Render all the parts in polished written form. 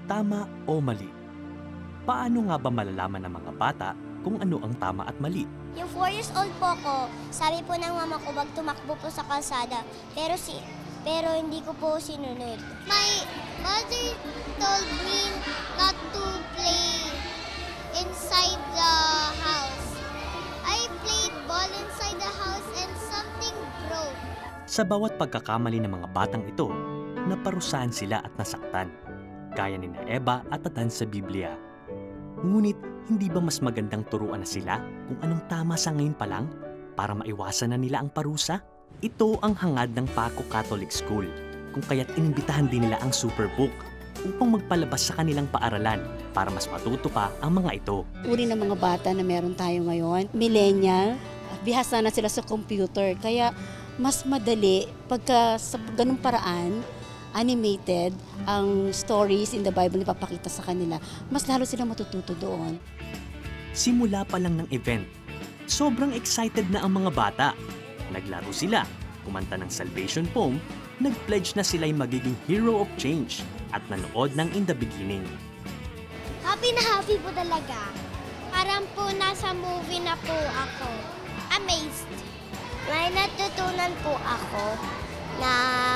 Tama o mali? Paano nga ba malalaman ng mga bata kung ano ang tama at mali? Yung 4 years old po ko, sabi po ng mama ko, wag tumakbo po sa kalsada. Pero hindi ko po sinunod. My mother told me not to play inside the house. I played ball inside the house and something broke. Sa bawat pagkakamali ng mga batang ito, naparusahan sila at nasaktan, gaya ni Eva at Adan sa Biblia. Ngunit, hindi ba mas magandang turuan na sila kung anong tama sa ngayon pa lang para maiwasan na nila ang parusa? Ito ang hangad ng Paco Catholic School, kung kaya't inimbitahan din nila ang Superbook upang magpalabas sa kanilang paaralan para mas matuto pa ang mga ito. Uri ng mga bata na meron tayo ngayon, millennial, bihasa na sila sa computer. Kaya mas madali pagka sa ganung paraan, animated, ang stories in the Bible na ipapakita sa kanila, mas lalo sila matututo doon. Simula pa lang ng event, sobrang excited na ang mga bata. Naglaro sila, kumanta ng Salvation Poem, nag-pledge na sila'y magiging hero of change at nanood ng In the Beginning. Happy na happy po talaga. Parang po nasa movie na po ako. Amazed. May natutunan po ako na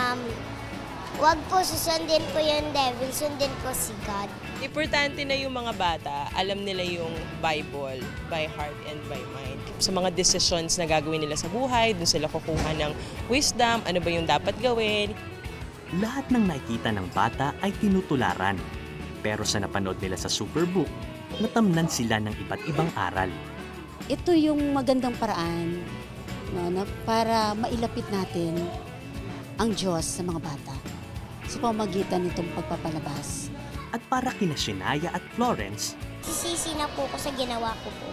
wag po susundin po yung devil, sundin po si God. Importante na yung mga bata, alam nila yung Bible by heart and by mind. Sa mga decisions na gagawin nila sa buhay, dun sila kukuha ng wisdom, ano ba yung dapat gawin. Lahat ng nakikita ng bata ay tinutularan. Pero sa napanood nila sa Superbook, natamnan sila ng iba't ibang aral. Ito yung magandang paraan, no, na para mailapit natin ang Diyos sa mga bata sa pamamagitan nitong pagpapalabas. At para kina Shinaya at Florence, Sisisi na po ko sa ginawa ko po.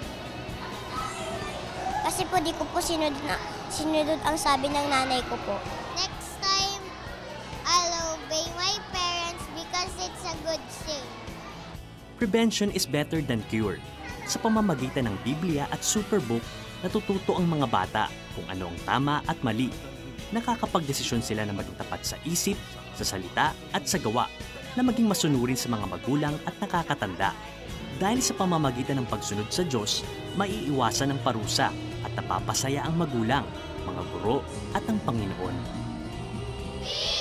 Kasi po di ko po sinunod ang sabi ng nanay ko po. Next time, I'll obey my parents because it's a good thing. prevention is better than cure. Sa pamamagitan ng Biblia at Superbook, natututo ang mga bata kung ano ang tama at mali. Nakakapagdesisyon sila na maging tapat sa isip, sa salita at sa gawa, na maging masunurin sa mga magulang at nakakatanda. Dahil sa pamamagitan ng pagsunod sa Diyos, maiiwasan ang parusa at napapasaya ang magulang, mga guro at ang Panginoon.